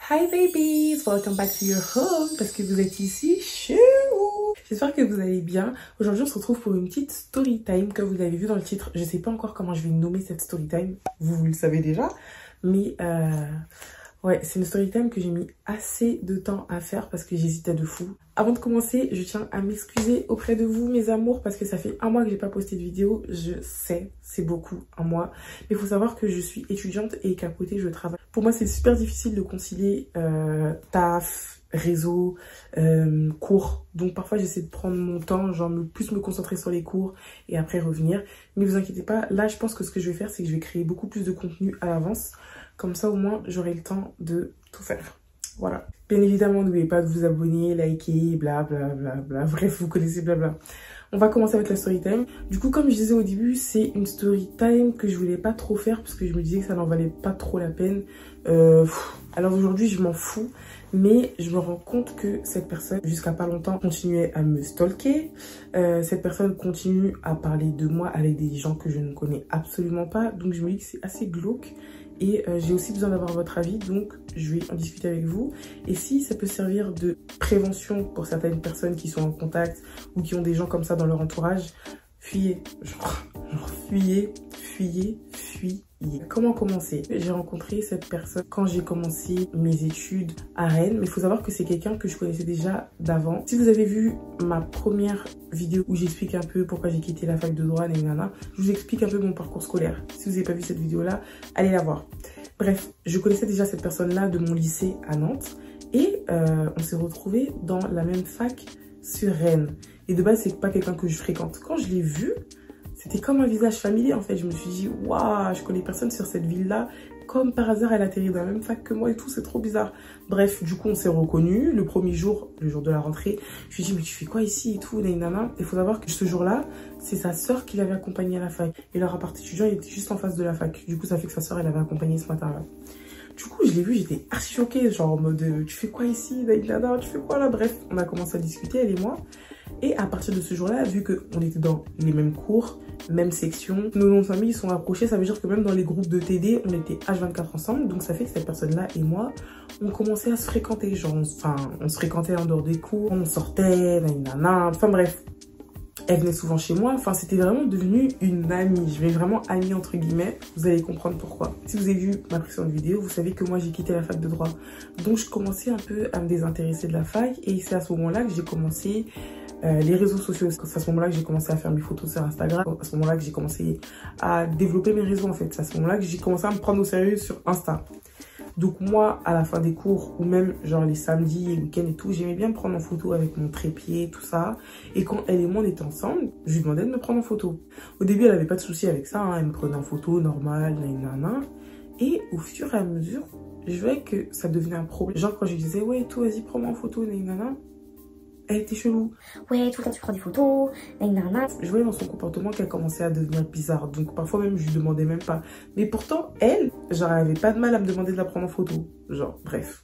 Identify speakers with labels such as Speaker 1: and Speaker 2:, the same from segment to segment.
Speaker 1: Hi babies, welcome back to your home parce que vous êtes ici chez vous. J'espère que vous allez bien. Aujourd'hui on se retrouve pour une petite story time comme vous l'avez vu dans le titre. Je sais pas encore comment je vais nommer cette story time, vous le savez déjà. Mais ouais, c'est une story time que j'ai mis assez de temps à faire parce que j'hésitais de fou. Avant de commencer, je tiens à m'excuser auprès de vous mes amours parce que ça fait un mois que j'ai pas posté de vidéo. Je sais, c'est beaucoup, un mois. Mais il faut savoir que je suis étudiante et qu'à côté je travaille. Pour moi c'est super difficile de concilier taf, réseau, cours. Donc parfois j'essaie de prendre mon temps, genre plus me concentrer sur les cours et après revenir. Mais vous inquiétez pas, là je pense que ce que je vais faire c'est que je vais créer beaucoup plus de contenu à l'avance. Comme ça au moins j'aurai le temps de tout faire. Voilà. Bien évidemment, n'oubliez pas de vous abonner, liker, bla bla bla bla. Bref, vous connaissez bla bla. On va commencer avec la story time. Du coup, comme je disais au début, c'est une story time que je voulais pas trop faire parce que je me disais que ça n'en valait pas trop la peine. Alors aujourd'hui, je m'en fous. Mais je me rends compte que cette personne, jusqu'à pas longtemps, continuait à me stalker. Cette personne continue à parler de moi avec des gens que je ne connais absolument pas. Donc je me dis que c'est assez glauque. Et j'ai aussi besoin d'avoir votre avis, donc je vais en discuter avec vous. Et si ça peut servir de prévention pour certaines personnes qui sont en contact ou qui ont des gens comme ça dans leur entourage, fuyez. Genre fuyez. Comment commencer? J'ai rencontré cette personne quand j'ai commencé mes études à Rennes, mais il faut savoir que c'est quelqu'un que je connaissais déjà d'avant. Si vous avez vu ma première vidéo où j'explique un peu pourquoi j'ai quitté la fac de droit, je vous explique un peu mon parcours scolaire. Si vous n'avez pas vu cette vidéo-là, allez la voir. Bref, je connaissais déjà cette personne-là de mon lycée à Nantes et on s'est retrouvés dans la même fac sur Rennes. Et de base, c'est pas quelqu'un que je fréquente. Quand je l'ai vu, c'était comme un visage familier en fait. Je me suis dit, waouh, je connais personne sur cette ville-là. Comme par hasard, elle atterrit dans la même fac que moi et tout, c'est trop bizarre. Bref, du coup, on s'est reconnus. Le premier jour, le jour de la rentrée, je lui ai dit, mais tu fais quoi ici et tout, nanana. Il faut savoir que ce jour-là, c'est sa sœur qui l'avait accompagné à la fac. Et leur appart étudiant, il était juste en face de la fac. Du coup, ça fait que sa sœur, elle l'avait accompagné ce matin-là. Du coup, je l'ai vu, j'étais archi choquée, genre en mode, tu fais quoi ici, nanana, tu fais quoi là? Bref, on a commencé à discuter, elle et moi. Et à partir de ce jour-là, vu qu'on était dans les mêmes cours, même section, nos noms de famille sont rapprochés. Ça veut dire que même dans les groupes de TD, on était H24 ensemble. Donc ça fait que cette personne-là et moi, on commençait à se fréquenter. Genre, on se fréquentait en dehors des cours, on sortait, nanana. Enfin bref, elle venait souvent chez moi. Enfin, c'était vraiment devenu une amie. Je vais vraiment amie entre guillemets. Vous allez comprendre pourquoi. Si vous avez vu ma précédente vidéo, vous savez que moi, j'ai quitté la fac de droit. Donc, je commençais un peu à me désintéresser de la fac. Et c'est à ce moment-là que j'ai commencé les réseaux sociaux. C'est à ce moment-là que j'ai commencé à faire mes photos sur Instagram. À ce moment-là que j'ai commencé à développer mes réseaux en fait. C'est à ce moment-là que j'ai commencé à me prendre au sérieux sur Insta. Donc moi, à la fin des cours, ou même genre les samedis, les week-ends et tout, j'aimais bien me prendre en photo avec mon trépied, tout ça. Et quand elle et moi, on était ensemble, je lui demandais de me prendre en photo. Au début, elle avait pas de souci avec ça, hein. Elle me prenait en photo, normal, nanana. Et au fur et à mesure, je voyais que ça devenait un problème. Genre quand je lui disais, ouais, tout, vas-y, prends-moi en photo, nanana. Elle était chelou.
Speaker 2: Ouais, tout le temps tu prends des photos, nanana.
Speaker 1: Je voyais dans son comportement qu'elle commençait à devenir bizarre. Donc parfois même, je lui demandais même pas. Mais pourtant, elle, genre, elle avait pas de mal à me demander de la prendre en photo. Genre, bref.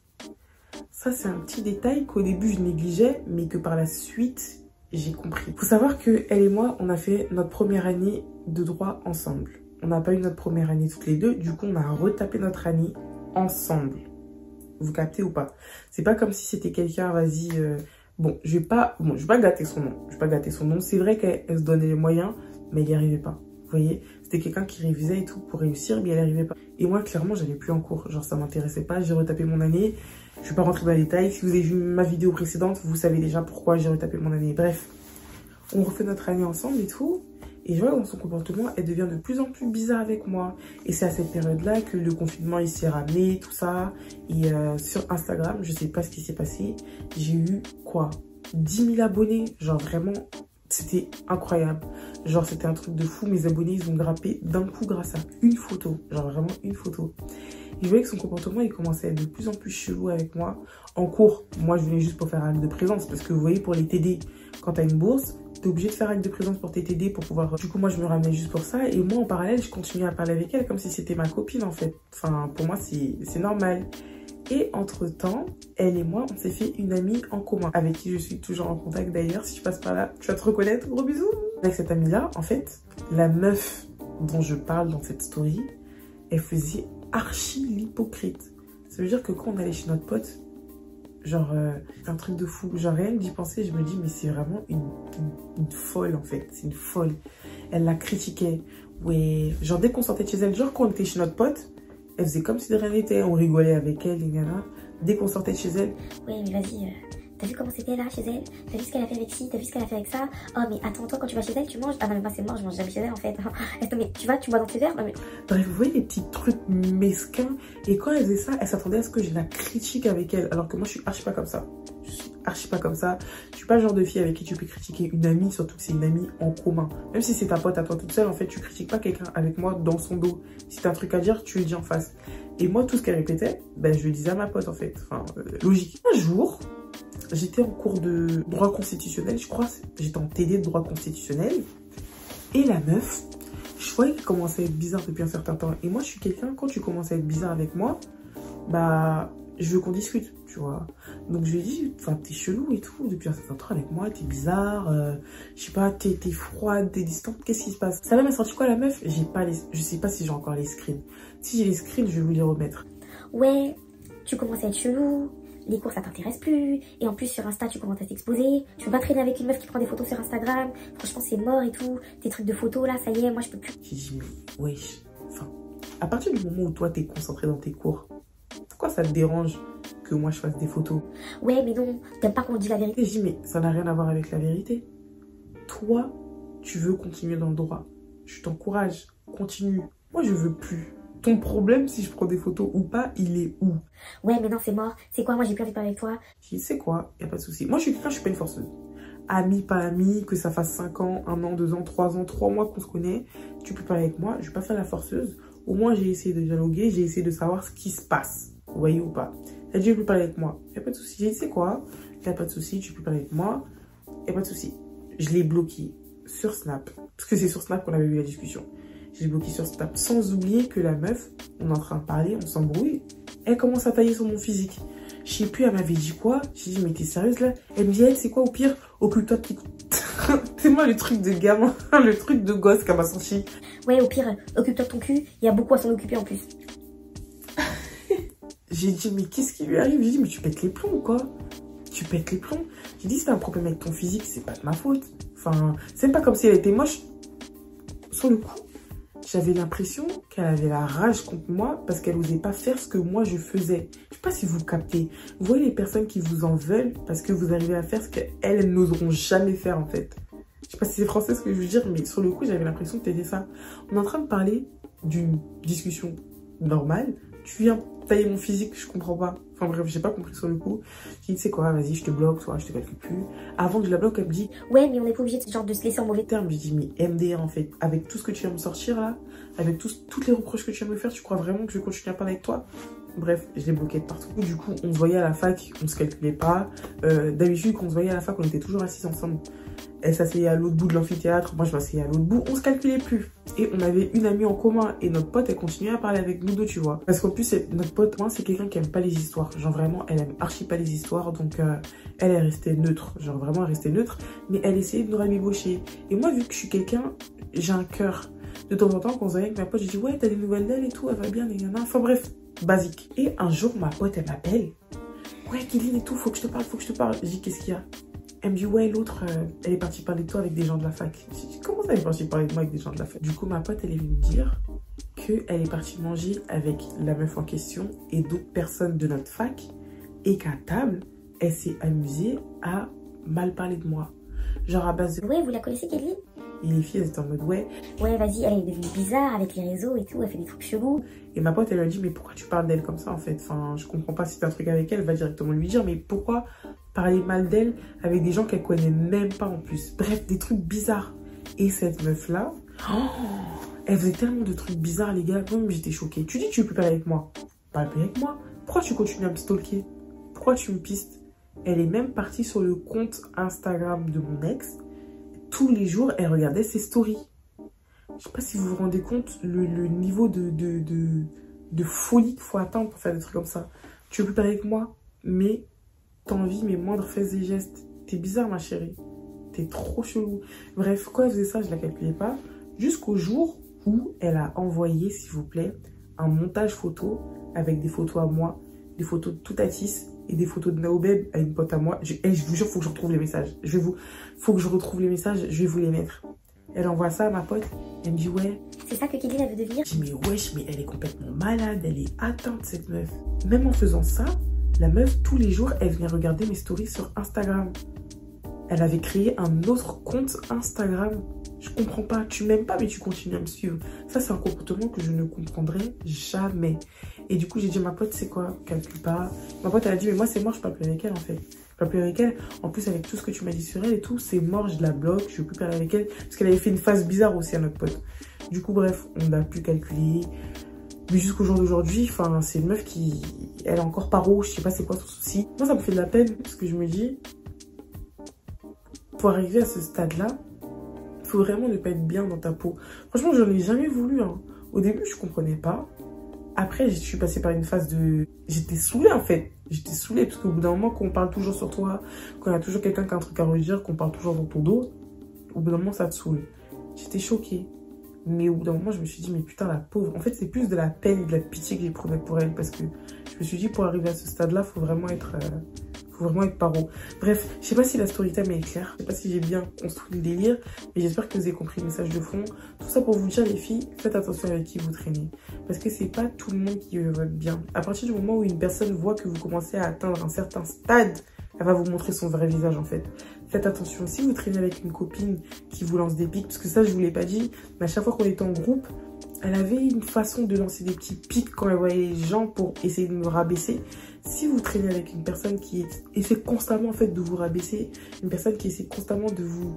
Speaker 1: Ça, c'est un petit détail qu'au début, je négligeais, mais que par la suite, j'ai compris. Faut savoir que elle et moi, on a fait notre première année de droit ensemble. On n'a pas eu notre première année toutes les deux. Du coup, on a retapé notre année ensemble. Vous captez ou pas? C'est pas comme si c'était quelqu'un, vas-y... Bon, je vais pas gâter son nom. Je vais pas gâter son nom. C'est vrai qu'elle se donnait les moyens, mais elle n'y arrivait pas. Vous voyez, c'était quelqu'un qui révisait et tout pour réussir, mais elle n'y arrivait pas. Et moi, clairement, j'allais plus en cours. Genre, ça m'intéressait pas. J'ai retapé mon année. Je vais pas rentrer dans les détails. Si vous avez vu ma vidéo précédente, vous savez déjà pourquoi j'ai retapé mon année. Bref, on refait notre année ensemble et tout. Et je vois dans son comportement, elle devient de plus en plus bizarre avec moi. Et c'est à cette période-là que le confinement, il s'est ramené, tout ça. Et sur Instagram, je sais pas ce qui s'est passé. J'ai eu, quoi, 10 000 abonnés. Genre vraiment, c'était incroyable. Genre, c'était un truc de fou. Mes abonnés, ils ont grimpé d'un coup grâce à une photo. Genre vraiment une photo. Et je voyais que son comportement, il commençait à être de plus en plus chelou avec moi. En cours, moi, je venais juste pour faire acte de présence. Parce que vous voyez, pour les TD, quand t'as une bourse, t'es obligé de faire acte de présence pour tes TD pour pouvoir... Du coup, moi, je me ramenais juste pour ça. Et moi, en parallèle, je continuais à parler avec elle comme si c'était ma copine, en fait. Enfin, pour moi, c'est normal. Et entre-temps, elle et moi, on s'est fait une amie en commun. Avec qui je suis toujours en contact, d'ailleurs. Si je passe par là, tu vas te reconnaître. Gros bisous. Avec cette amie-là, en fait, la meuf dont je parle dans cette story, elle faisait archi l'hypocrite. Ça veut dire que quand on allait chez notre pote, genre, un truc de fou. Genre, rien que d'y penser, je me dis, mais c'est vraiment une folle, en fait. C'est une folle. Elle la critiquait. Ouais. Genre, dès qu'on sortait de chez elle, genre, quand on était chez notre pote, elle faisait comme si de rien n'était. On rigolait avec elle, etc. Dès qu'on sortait de chez elle.
Speaker 2: Ouais, mais vas-y, t'as vu comment c'était là chez elle? T'as vu ce qu'elle a fait avec ci? T'as vu ce qu'elle a fait avec ça? Oh, mais attends, toi, quand tu vas chez elle, tu manges? Ah non, mais moi, c'est mort, je mange jamais chez elle, en fait. Attends, mais tu bois dans tes verres? Non, mais...
Speaker 1: Bref, vous voyez les petits trucs mesquins. Et quand elle faisait ça, elle s'attendait à ce que je la critique avec elle. Alors que moi, je suis archi pas comme ça. Je suis archi pas comme ça. Je suis pas le genre de fille avec qui tu peux critiquer une amie, surtout que c'est une amie en commun. Même si c'est ta pote à toi toute seule, en fait, tu critiques pas quelqu'un avec moi dans son dos. Si t'as un truc à dire, tu le dis en face. Et moi, tout ce qu'elle répétait, ben, je le disais à ma pote, en fait. Enfin, logique. Un jour, j'étais en cours de droit constitutionnel, je crois. J'étais en TD de droit constitutionnel. Et la meuf, je voyais qu'elle commençait à être bizarre depuis un certain temps. Et moi, je suis quelqu'un, quand tu commences à être bizarre avec moi, bah, je veux qu'on discute, tu vois. Donc, je lui ai dit, enfin, t'es chelou et tout, depuis un certain temps avec moi, t'es bizarre, je sais pas, t'es froide, t'es distante, qu'est-ce qui se passe? Ça va, m'a sorti quoi, la meuf? Je sais pas si j'ai encore les screens. Si j'ai les screens, je vais vous les remettre.
Speaker 2: Ouais, tu commences à être chelou. Les cours ça t'intéresse plus, et en plus sur Insta tu commences à t'exposer, tu peux pas traîner avec une meuf qui prend des photos sur Instagram, franchement c'est mort et tout, tes trucs de photos là, ça y est, moi je peux plus.
Speaker 1: J'ai dit, mais wesh, enfin, à partir du moment où toi t'es concentré dans tes cours, pourquoi ça te dérange que moi je fasse des photos?
Speaker 2: Ouais mais non, t'aimes pas qu'on dise la vérité.
Speaker 1: J'ai dit, mais ça n'a rien à voir avec la vérité. Toi, tu veux continuer dans le droit, je t'encourage, continue. Moi je veux plus. Ton problème, si je prends des photos ou pas, il est où?
Speaker 2: Ouais, mais non, c'est mort. C'est quoi? Moi, j'ai plus envie de parler avec toi.
Speaker 1: Je dis, c'est quoi? Y a pas de souci. Moi, je suis quelqu'un, je suis pas une forceuse. Amie, pas amie, que ça fasse 5 ans, 1 an, 2 ans, 3 ans, 3 mois qu'on se connaît, tu peux parler avec moi. Je vais pas faire la forceuse. Au moins, j'ai essayé de dialoguer, j'ai essayé de savoir ce qui se passe. Vous voyez ou pas? Elle dit, tu peux parler avec moi. Y a pas de souci. J'ai dit, c'est quoi? Y a pas de souci, tu peux parler avec moi. Y a pas de souci. Je l'ai bloqué sur Snap. Parce que c'est sur Snap qu'on avait eu la discussion. J'ai bloqué sur Snap, sans oublier que la meuf, on est en train de parler, on s'embrouille, elle commence à tailler sur mon physique. Je sais plus, elle m'avait dit quoi? J'ai dit, mais t'es sérieuse là? Elle me dit, elle, c'est quoi au pire? Occupe-toi de tes... C'est moi le truc de gamin, le truc de gosse qu'elle m'a sorti.
Speaker 2: Ouais, au pire, occupe-toi de ton cul, il y a beaucoup à s'en occuper en plus.
Speaker 1: J'ai dit, mais qu'est-ce qui lui arrive? J'ai dit, mais tu pètes les plombs ou quoi? Tu pètes les plombs? J'ai dit, c'est un problème avec ton physique, c'est pas de ma faute. Enfin, c'est même pas comme si elle était moche. Sur le coup, j'avais l'impression qu'elle avait la rage contre moi parce qu'elle n'osait pas faire ce que moi je faisais. Je sais pas si vous captez. Vous voyez les personnes qui vous en veulent parce que vous arrivez à faire ce qu'elles n'oseront jamais faire en fait. Je sais pas si c'est français ce que je veux dire, mais sur le coup j'avais l'impression que t'étais ça. On est en train de parler d'une discussion normale. Tu viens tailler mon physique, je comprends pas. Enfin bref, j'ai pas compris sur le coup. J'ai dit, tu sais quoi, vas-y, je te bloque, soit je te calcule plus. Avant que je la bloque, elle me dit,
Speaker 2: ouais, mais on n'est pas obligé de, genre, de se laisser en mauvais
Speaker 1: terme. J'ai dit, mais MDR en fait, avec tout ce que tu viens me sortir là, avec toutes les reproches que tu viens me faire, tu crois vraiment que je vais continuer à parler avec toi? Bref, je l'ai bloqué de partout. Du coup, on se voyait à la fac, on se calculait pas. D'habitude, quand on se voyait à la fac, on était toujours assis ensemble. Elle s'asseyait à l'autre bout de l'amphithéâtre, moi je m'asseyais à l'autre bout, on se calculait plus. Et on avait une amie en commun et notre pote, elle continuait à parler avec nous deux, tu vois. Parce qu'en plus, notre pote, moi, c'est quelqu'un qui aime pas les histoires. Genre vraiment, elle aime archi pas les histoires, donc elle est restée neutre. Genre vraiment, elle restait neutre, mais elle essayait de nous rabibocher. Et moi, vu que je suis quelqu'un, j'ai un cœur. De temps en temps, quand on se voyait avec ma pote, je dis, ouais, t'as des nouvelles d'elle et tout, elle va bien, les gars. Enfin bref, basique. Et un jour, ma pote, elle m'appelle. Ouais, Kéline et tout, faut que je te parle, faut que je te parle. Je dis, qu'est-ce qu'il y a? Elle me dit, ouais, l'autre, elle est partie parler de toi avec des gens de la fac. Je dis, comment ça, elle est partie parler de moi avec des gens de la fac? Du coup, ma pote, elle est venue me dire qu'elle est partie manger avec la meuf en question et d'autres personnes de notre fac et qu'à table, elle s'est amusée à mal parler de moi. Genre à base de...
Speaker 2: Ouais, vous la connaissez, Kéline?
Speaker 1: Et les filles, elles étaient en mode, ouais.
Speaker 2: Ouais, vas-y, elle est devenue bizarre avec les réseaux et tout, elle fait des trucs chelous.
Speaker 1: Et ma pote, elle lui a dit, mais pourquoi tu parles d'elle comme ça, en fait? Enfin, je comprends pas si t'as un truc avec elle, va directement lui dire, mais pourquoi parler mal d'elle avec des gens qu'elle connaît même pas en plus? Bref, des trucs bizarres. Et cette meuf-là, elle faisait tellement de trucs bizarres, les gars. Moi-même, j'étais choquée. Tu dis, tu veux plus parler avec moi? Parle plus avec moi. Pourquoi tu continues à me stalker? Pourquoi tu me pistes? Elle est même partie sur le compte Instagram de mon ex. Tous les jours, elle regardait ses stories. Je sais pas si vous vous rendez compte le niveau de folie qu'il faut atteindre pour faire des trucs comme ça. Tu veux plus parler avec moi, mais t'envies mes moindres faits et gestes. T'es bizarre, ma chérie. T'es trop chelou. Bref, quand elle faisait ça, je la calculais pas. Jusqu'au jour où elle a envoyé, s'il vous plaît, un montage photo avec des photos à moi des photos de Toutatis et des photos de Naobeb à une pote à moi. Je vous jure, faut que je retrouve les messages. Faut que je retrouve les messages, je vais vous les mettre. Elle envoie ça à ma pote, elle me dit ouais.
Speaker 2: C'est ça que Kéline elle veut devenir.
Speaker 1: Je dis mais wesh, mais elle est complètement malade, elle est atteinte cette meuf. Même en faisant ça, la meuf tous les jours, elle venait regarder mes stories sur Instagram. Elle avait créé un autre compte Instagram. Je comprends pas, tu m'aimes pas mais tu continues à me suivre. Ça c'est un comportement que je ne comprendrai jamais. Et du coup j'ai dit à ma pote c'est quoi, calcule pas. Ma pote elle a dit mais moi c'est mort, je parle plus avec elle en fait. Je parle plus avec elle. En plus avec tout ce que tu m'as dit sur elle et tout, c'est mort, je la bloque, je veux plus parler avec elle. Parce qu'elle avait fait une phase bizarre aussi à notre pote. Du coup bref, on n'a plus calculé. Mais jusqu'au jour d'aujourd'hui, enfin c'est une meuf qui, elle est encore paro, je sais pas c'est quoi son souci. Moi ça me fait de la peine parce que je me dis, pour arriver à ce stade-là, faut vraiment ne pas être bien dans ta peau. Franchement, j'en ai jamais voulu. Hein. Au début, je comprenais pas. Après, je suis passée par une phase de... J'étais saoulée, en fait. J'étais saoulée, parce qu'au bout d'un moment, quand on parle toujours sur toi, quand il y a toujours quelqu'un qui a un truc à redire, qu'on parle toujours dans ton dos, au bout d'un moment, ça te saoule. J'étais choquée. Mais au bout d'un moment, je me suis dit, mais putain, la pauvre. En fait, c'est plus de la peine et de la pitié que j'éprouvais pour elle, parce que je me suis dit, pour arriver à ce stade-là, faut vraiment être paro. Bref, je sais pas si la story time est claire, je sais pas si j'ai bien construit le délire, mais j'espère que vous avez compris le message de fond. Tout ça pour vous dire les filles, faites attention avec qui vous traînez. Parce que c'est pas tout le monde qui veut votre bien. À partir du moment où une personne voit que vous commencez à atteindre un certain stade, elle va vous montrer son vrai visage en fait. Faites attention, si vous traînez avec une copine qui vous lance des pics, parce que ça je vous l'ai pas dit, mais à chaque fois qu'on était en groupe, elle avait une façon de lancer des petits pics quand elle voyait les gens pour essayer de me rabaisser. Si vous traînez avec une personne qui essaie constamment en fait de vous rabaisser, une personne qui essaie constamment de vous,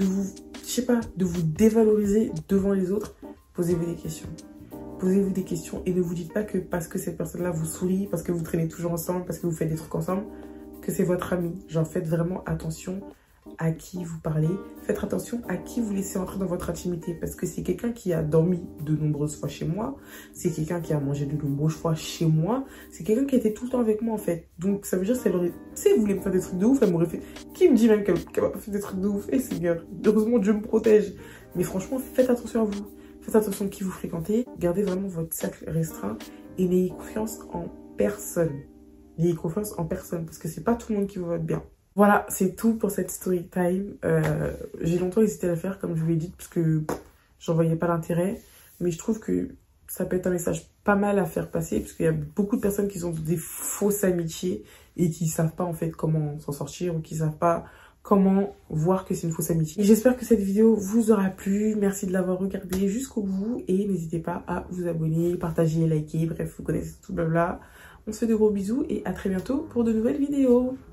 Speaker 1: je sais pas, de vous dévaloriser devant les autres, posez-vous des questions. Posez-vous des questions et ne vous dites pas que parce que cette personne-là vous sourit, parce que vous traînez toujours ensemble, parce que vous faites des trucs ensemble, que c'est votre ami. Genre faites vraiment attention à qui vous parlez. Faites attention à qui vous laissez entrer dans votre intimité. Parce que c'est quelqu'un qui a dormi de nombreuses fois chez moi. C'est quelqu'un qui a mangé de nombreuses fois chez moi. C'est quelqu'un qui était tout le temps avec moi en fait. Donc ça veut dire qu'elle aurait... Tu sais, vous voulez me faire des trucs de ouf, elle m'aurait fait... Qui me dit même qu'elle m'a pas fait des trucs de ouf? Eh Seigneur, heureusement Dieu me protège. Mais franchement, faites attention à vous. Faites attention à qui vous fréquentez. Gardez vraiment votre cercle restreint. Et n'ayez confiance en personne. N'ayez confiance en personne. Parce que c'est pas tout le monde qui veut votre bien. Voilà, c'est tout pour cette story time. J'ai longtemps hésité à la faire, comme je vous l'ai dit, parce que j'en voyais pas l'intérêt. Mais je trouve que ça peut être un message pas mal à faire passer, parce qu'il y a beaucoup de personnes qui ont des fausses amitiés et qui savent pas en fait comment s'en sortir, ou qui savent pas comment voir que c'est une fausse amitié. J'espère que cette vidéo vous aura plu. Merci de l'avoir regardée jusqu'au bout. Et n'hésitez pas à vous abonner, partager, liker, bref, vous connaissez tout blabla. On se fait de gros bisous et à très bientôt pour de nouvelles vidéos.